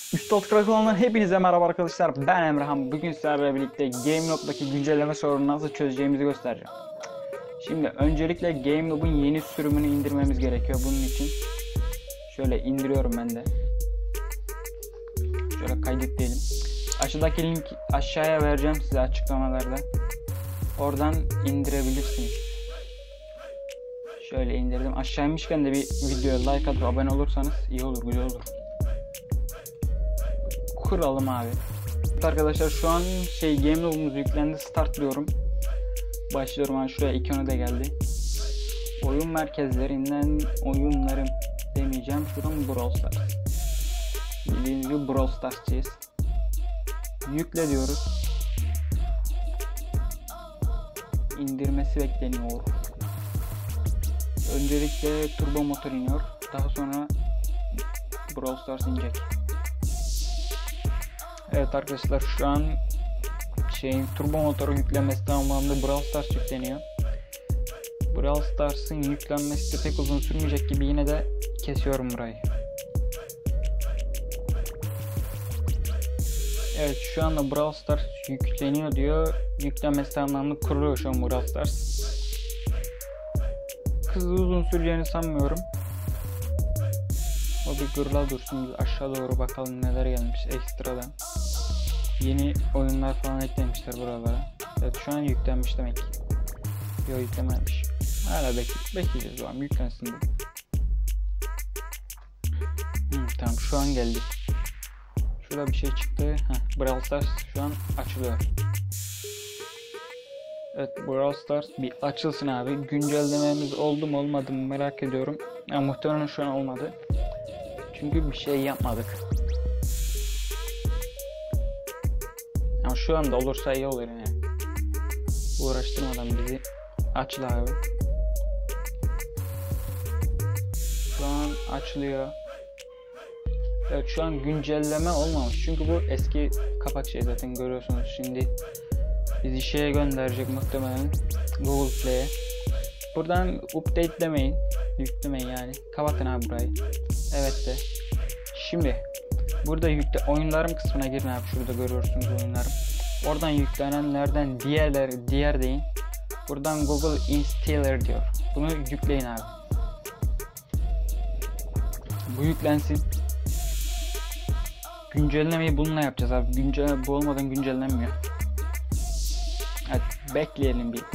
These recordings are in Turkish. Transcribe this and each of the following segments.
Üstad Krakon'dan hepinize merhaba arkadaşlar. Ben Emrehan. Bugün sizlerle birlikte GameLob'daki güncelleme sorununu nasıl çözeceğimizi göstereceğim. Şimdi öncelikle GameLob'un yeni sürümünü indirmemiz gerekiyor. Bunun için şöyle indiriyorum ben de. Şöyle kaydet diyelim. Aşağıdaki link aşağıya vereceğim size açıklamalarda. Oradan indirebilirsiniz. Şöyle indirdim. Aşağı inmişken de bir videoya like atıp abone olursanız iyi olur, güzel olur. Kuralım abi. Arkadaşlar şu an GameLob'umuz yüklendi. Start diyorum. Başlıyorum. Yani şuraya ikonu da geldi. Oyun merkezlerinden oyunlarım demeyeceğim. Şuradan Brawl Stars. Bildiğiniz gibi Brawl Stars'çıyız. Yükle diyoruz. İndirmesi bekleniyor. Öncelikle turbo motor iniyor. Daha sonra Brawl Stars inecek. Evet arkadaşlar şu an turbo motorun yüklenmesi tamamlandı. Brawl Stars yükleniyor. Brawl Stars'ın yüklenmesi de pek uzun sürmeyecek gibi, yine de kesiyorum burayı. Evet şu anda Brawl Stars yükleniyor diyor. Yüklenmesi tamamlandı. Kuruluyor şu an Brawl Stars. Hızlı uzun süreceğini sanmıyorum. O bir gırla dursun. Biz aşağı doğru bakalım neler gelmiş ekstradan. Yeni oyunlar falan eklemişler buralara. Evet şu an yüklenmiş demek ki. Yok yüklememiş. Hala bekleyeceğiz o an yüklensin de. Tamam şu an geldi. Şurada bir şey çıktı. Brawl Stars şu an açılıyor. Evet Brawl Stars bir açılsın abi. Güncellememiz oldu mu olmadı mı merak ediyorum. Muhtemelen şu an olmadı. Çünkü bir şey yapmadık. Ama şu anda olursa iyi olur yani. Uğraştırmadan bizi açıl abi. Şu an açılıyor. Evet şu an güncelleme olmamış. Çünkü bu eski kapak zaten görüyorsunuz. Şimdi bizi şeye gönderecek muhtemelen Google Play'e. Buradan update demeyin. Yüklemeyin yani. Kapatın abi burayı. Evet de. Şimdi burada oyunlarım kısmına girin abi. Şurada görüyorsunuz oyunlarım. Oradan yüklenenlerden diğer deyin. Buradan Google Installer diyor. Bunu yükleyin abi. Bu yüklensin. Güncellemeyi bununla yapacağız abi. Bu olmadan güncellenmiyor. Hadi bekleyelim bir.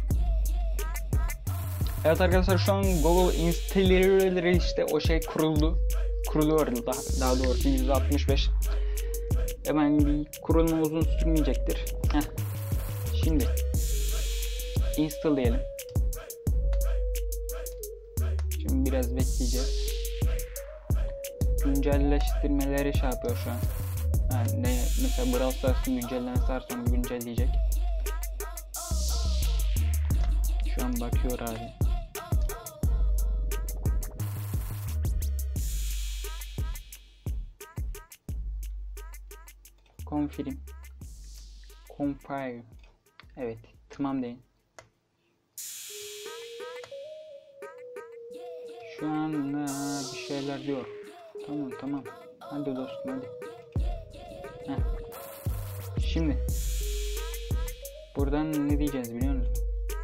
Evet arkadaşlar şu an Google Installer işte o kuruldu. Kuruluyor daha doğrusu %65. Hemen bir kurulma uzun sürmeyecektir. Şimdi install diyelim. Şimdi biraz bekleyeceğiz. Güncelleştirmeleri yapıyor şu an. Mesela Brawl Stars'ın güncellemesi var, sonra güncelleyecek. Şu an bakıyor abi. Confirm. Evet, tamam deyin. Şu an bir şeyler diyor. Tamam. Hadi dostum hadi. Şimdi buradan ne diyeceğiz biliyor musunuz?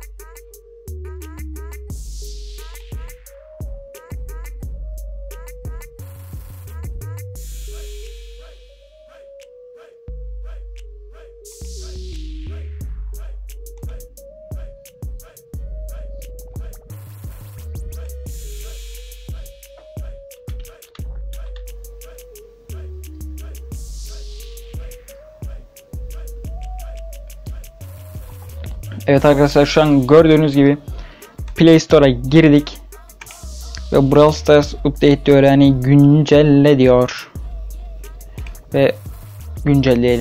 Evet arkadaşlar şu an gördüğünüz gibi Play Store'a girdik ve Brawl Stars update diyor, yani güncelle diyor ve güncelleyelim.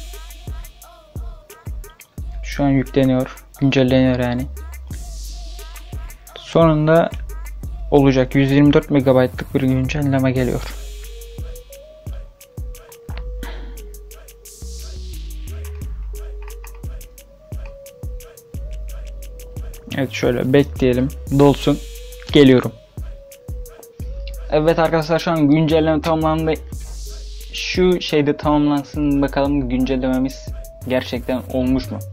Şu an yükleniyor, güncelleniyor yani. Sonunda olacak. 124 MB'lık bir güncelleme geliyor. Evet şöyle bekleyelim dolsun, geliyorum. Evet arkadaşlar şu an güncelleme tamamlandı. şu şeyde tamamlansın, bakalım güncellememiz gerçekten olmuş mu?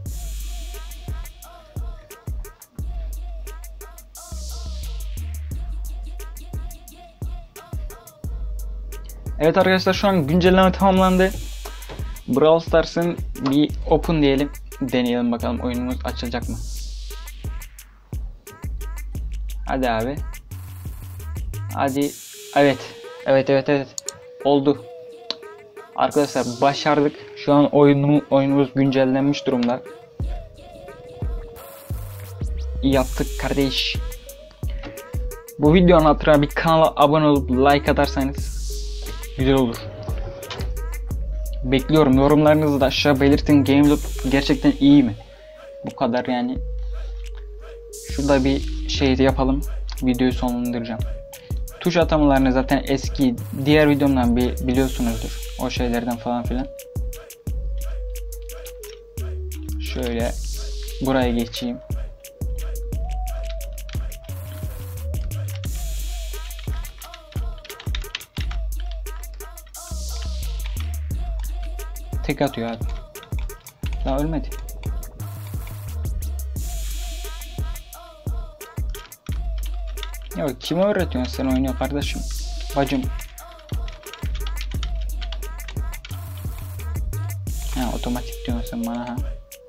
Evet arkadaşlar, şu an güncelleme tamamlandı. Brawl Stars'ın bir open diyelim. Deneyelim bakalım oyunumuz açılacak mı? Hadi abi. Hadi. Evet. Oldu. Arkadaşlar başardık. Şu an oyunumuz güncellenmiş durumda. İyi yaptık kardeş. Bu videonun altına bir kanala abone olup like atarsanız güzel olur. Bekliyorum. Yorumlarınızı da aşağı belirtin. Gameloop gerçekten iyi mi? Bu kadar yani. Şurada bir şey yapalım. Videoyu sonlandıracağım. Tuş atamalarını zaten eski diğer videomdan biliyorsunuzdur. O şeylerden falan filan. Şöyle buraya geçeyim. Tek atıyor abi. Daha ölmedi. Ya kime öğretiyorsun sen oynuyor kardeşim? Bacım. Ha, otomatik diyorsun sen bana ha.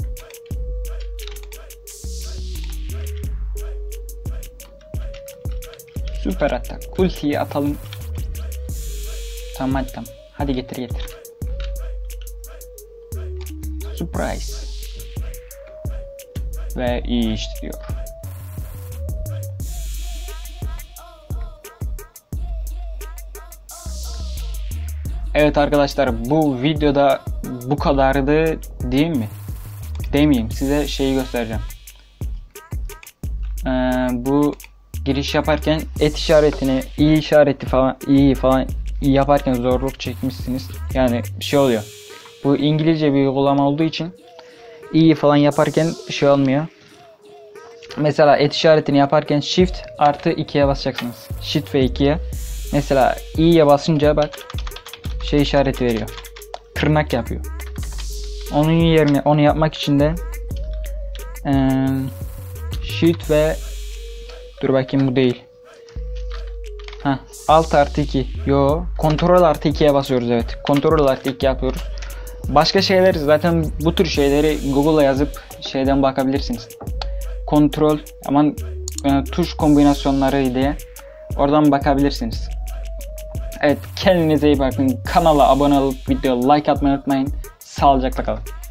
Süper atak. Kultiyi atalım. Tamam. Hadi getir. Surprise. Ve iyi işliyor. Evet arkadaşlar, bu videoda bu kadardı değil mi? Demeyeyim, size şeyi göstereceğim. Bu giriş yaparken et işaretini, iyi işareti falan, iyi yaparken zorluk çekmişsiniz. Yani bir şey oluyor. Bu İngilizce bir uygulama olduğu için iyi falan yaparken bir şey olmuyor. Mesela et işaretini yaparken Shift artı 2'ye basacaksınız. Shift ve 2'ye. Mesela iyiye basınca bak şey işareti veriyor. Tırnak yapıyor. Onun yerine onu yapmak için de Shift ve dur bakayım, bu değil. Alt artı 2. Kontrol artı 2'ye basıyoruz, evet. Kontrol artı 2 yapıyoruz. Başka şeyler zaten, bu tür şeyleri Google'a yazıp şeyden bakabilirsiniz. Kontrol tuş kombinasyonları diye oradan bakabilirsiniz. Evet, kendinize iyi bakın. Kanala abone olup videoya like atmayı unutmayın. Sağlıcakla kalın.